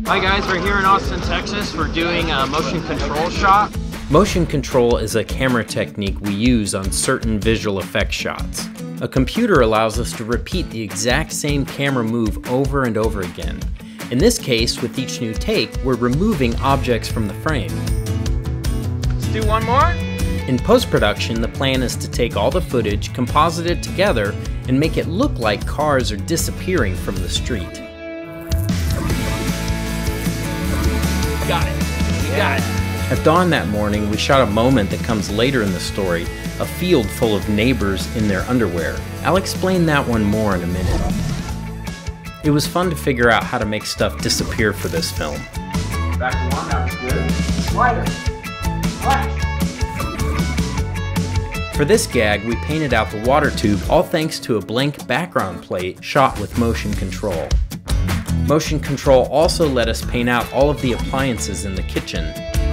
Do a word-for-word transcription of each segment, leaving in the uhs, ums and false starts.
Hi guys, we're here in Austin, Texas. We're doing a motion control shot. Motion control is a camera technique we use on certain visual effects shots. A computer allows us to repeat the exact same camera move over and over again. In this case, with each new take, we're removing objects from the frame. Let's do one more. In post-production, the plan is to take all the footage, composite it together, and make it look like cars are disappearing from the street. Got it. We got it. At dawn that morning, we shot a moment that comes later in the story, a field full of neighbors in their underwear. I'll explain that one more in a minute. It was fun to figure out how to make stuff disappear for this film. Back to one, that was good. Slider. Flash. For this gag, we painted out the water tube, all thanks to a blank background plate shot with motion control. Motion control also let us paint out all of the appliances in the kitchen.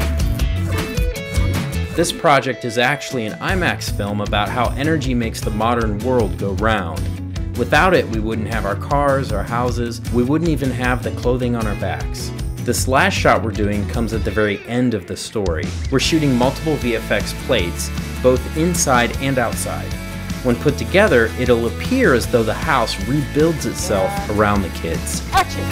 This project is actually an IMAX film about how energy makes the modern world go round. Without it, we wouldn't have our cars, our houses, we wouldn't even have the clothing on our backs. This last shot we're doing comes at the very end of the story. We're shooting multiple V F X plates, both inside and outside. When put together, it'll appear as though the house rebuilds itself around the kids. Action.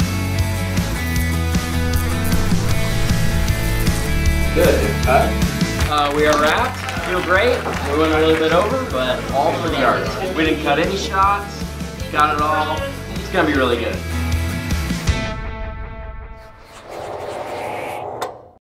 Good, cut. Uh, we are wrapped. Feel great. We went a little bit over, but all for the art. We didn't cut any shots. Got it all. It's gonna be really good.